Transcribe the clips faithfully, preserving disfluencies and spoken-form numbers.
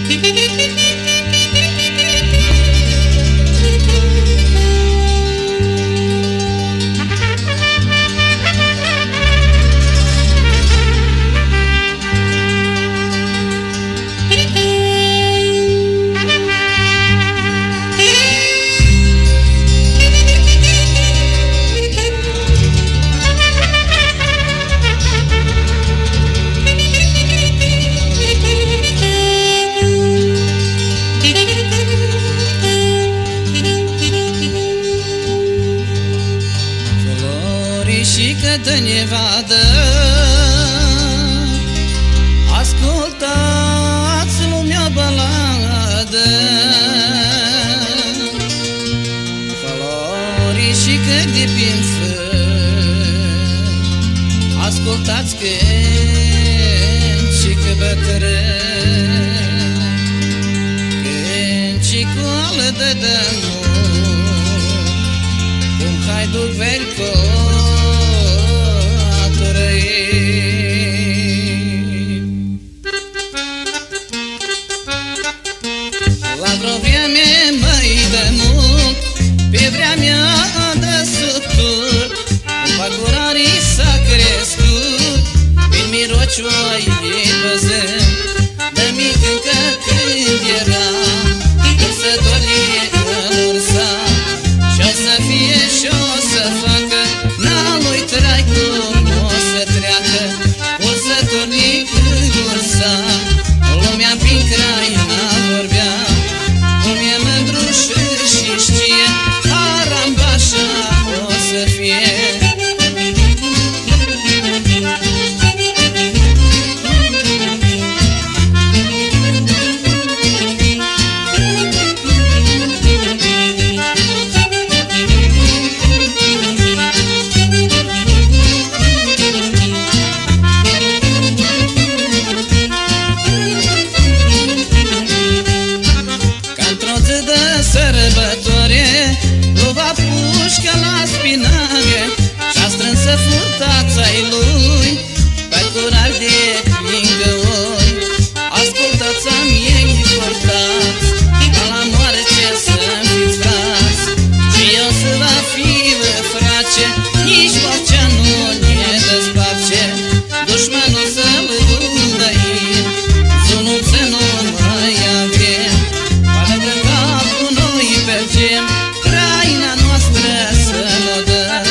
de nevadă, ascultați lumea baladă, florișică de prin fân, ascultați câncică bătrân, câncicoală de dămut, cum haiduc velco la vreo vreme mai de mult, pe vremea de sutut, în păcurarii s-a crescut, prin mirocioi văzând, de mic încă când era, căsătorie în ursa, și-o să fie și-o să facă, n-a-lui trai cum o să treacă, ursătornic în ursa, lumea prin craina vorbea, cum e mândru și știe, Arambașa o să fie. Sărbătoare, luva pușcă la spinare, și-a strânsă furtața-i lui, păcurari de lângă oi. Ascultați-am ei furtați, ca la moarte să-mi fiți frați, și eu să vă fiu frace, nici vocea nu ne dezparce, dușmanul să-l udăim, sunul să nu mai avem, parcă capul noi mergem, craina noastră să n-o dăm.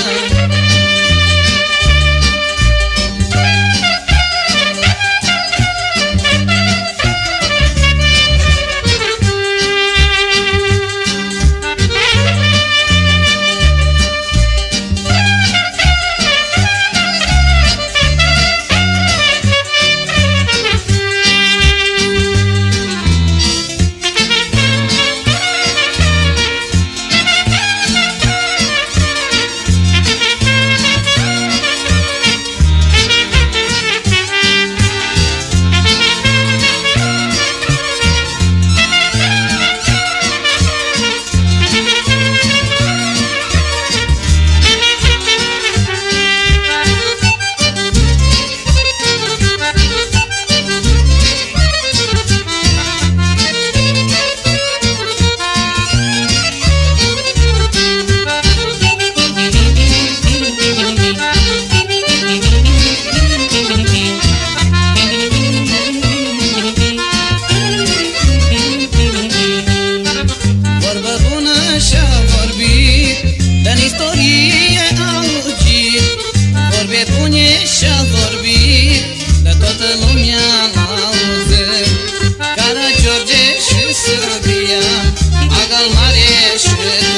Și-a vorbit, de toată lumea l-a auzit, Caragiorge și Sârbia, Agal Mare și